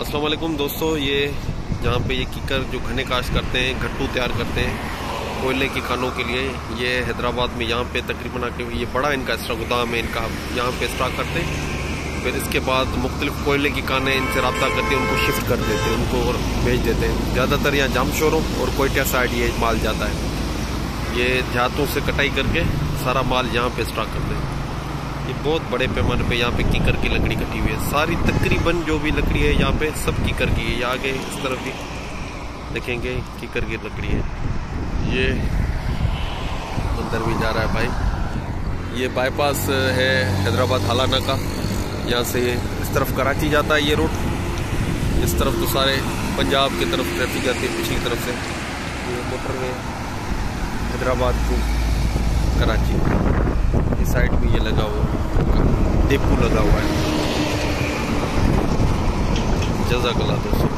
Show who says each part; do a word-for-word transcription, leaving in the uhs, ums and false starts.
Speaker 1: अस्सलाम वालेकुम दोस्तों, ये जहाँ पे ये कीकर जो घने काश करते हैं, घट्टू तैयार करते हैं कोयले की खानों के लिए, ये हैदराबाद में यहाँ पे तकरीबन आके ये बड़ा इनका स्टॉक गोदाम है इनका, यहाँ पे स्टॉक करते हैं। फिर इसके बाद मुख्तलिफ कोयले की खाने इनसे रब्ता करके उनको शिफ्ट कर देते हैं, उनको और भेज देते हैं। ज़्यादातर यहाँ जामशोरों और कोयटा साइड ये माल जाता है। ये देहातों से कटाई करके सारा माल यहाँ पे स्टॉक करते हैं। ये बहुत बड़े पैमाने पे यहाँ पे कीकर की लकड़ी कटी हुई है, सारी तकरीबन जो भी लकड़ी है यहाँ पे सब कीकर की है। ये आगे इस तरफ भी देखेंगे कीकर की लकड़ी है। ये अंदर भी जा रहा है भाई। ये बाईपास है हैदराबाद हालाना का, यहाँ से इस तरफ कराची जाता है ये रोड, इस तरफ तो सारे पंजाब की तरफ ट्रैफिक जाती है पिछली तरफ से। ये मोटरवे हैदराबाद टू कराची, इस साइड में ये लगा हुआ डेपो लगा हुआ है। जज़ाकल्लाह दोस्तों।